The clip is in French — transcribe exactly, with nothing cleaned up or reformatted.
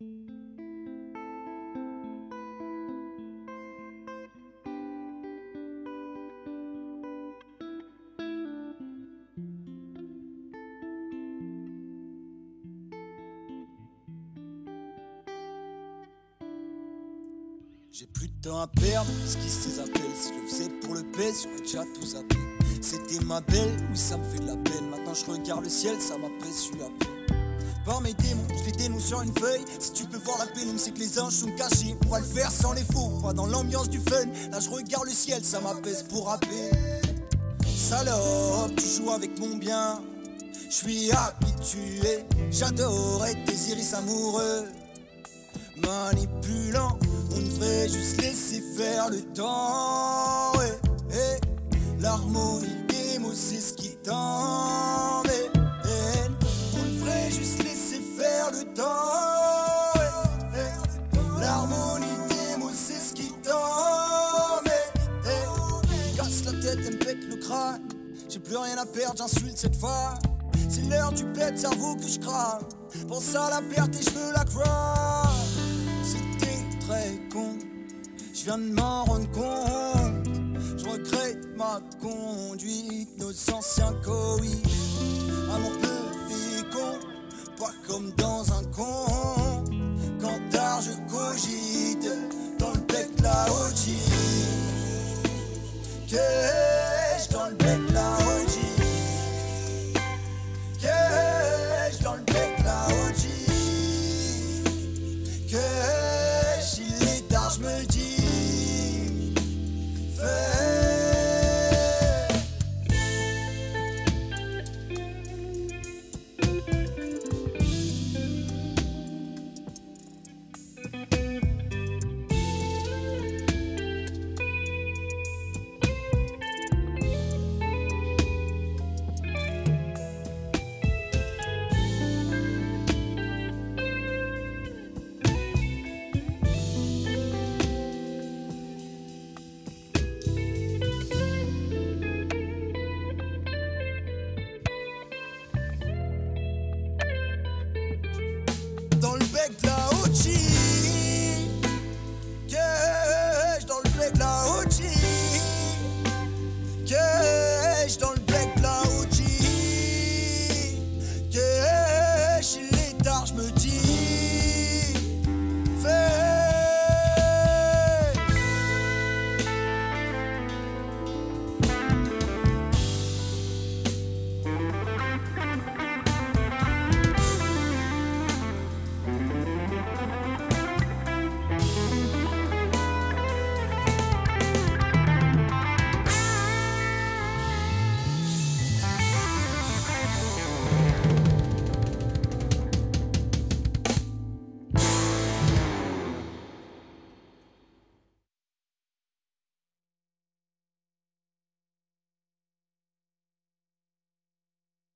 J'ai plus de temps à perdre, ce qui ces appels. Si je le faisais pour le baisse, j'aurais déjà tout zappé. C'était ma belle, oui ça me fait de la peine. Maintenant je regarde le ciel, ça m'apaise sur la peine. Par mes démons, je les dénonce sur une feuille. Si tu peux voir la pénombre, c'est que les anges sont cachés. On va le faire sans les faux, pas dans l'ambiance du fun. Là je regarde le ciel, ça m'apaise pour rapper. Salope, tu joues avec mon bien. Je suis habitué, j'adore être tes iris amoureux. Manipulant, on devrait juste laisser faire le temps. Ouais, hey. L'harmonie des mots, c'est ce qui t'embête. Hey. On devrait juste laisser faire le temps. Ouais, hey. L'harmonie des mots, c'est ce qui t'embête. Hey. Casse la tête, elle me pète le crâne. J'ai plus rien à perdre, j'insulte cette femme. C'est l'heure du bête cerveau que je crame. Pense à la perte et je veux la croire. C'était très con, je viens de m'en rendre compte. Je regrette ma conduite, nos anciens coïs. Amour peu fécond, pas comme dans